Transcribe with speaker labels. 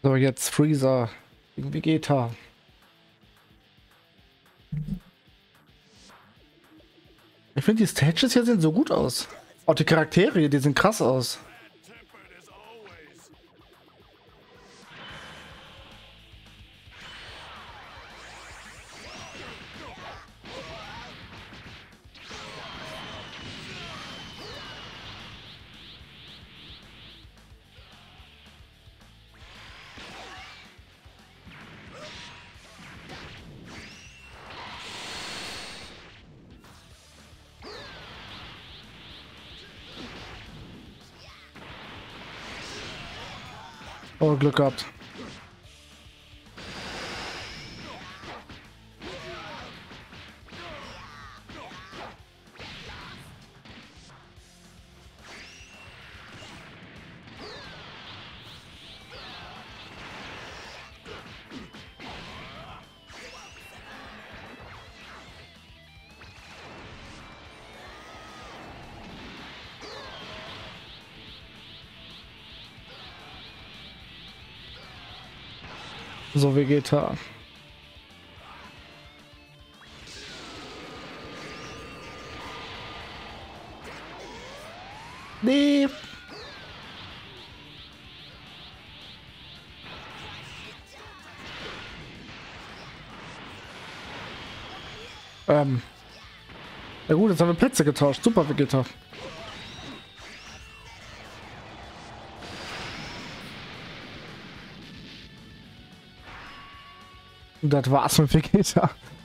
Speaker 1: So, jetzt Freezer gegen Vegeta. Ich finde, die Stages hier sehen so gut aus. Auch die Charaktere hier, die sehen krass aus. Oh, Glück gehabt. So, Vegeta. Nee. Ja gut, jetzt haben wir Plätze getauscht. Super, Vegeta. Und das war's mit Vegeta.